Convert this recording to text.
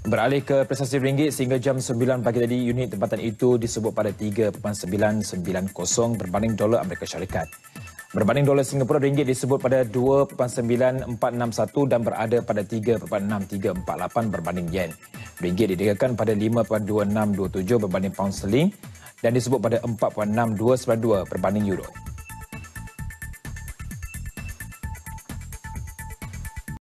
Beralih ke prestasi ringgit sehingga jam 9 pagi tadi, unit tempatan itu disebut pada 3.990 berbanding dolar Amerika Syarikat. Berbanding dolar Singapura, ringgit disebut pada 2.9461 dan berada pada 3.6348 berbanding yen. Ringgit didegangkan pada 5.2627 berbanding pound sterling dan disebut pada 4.6292 berbanding euro.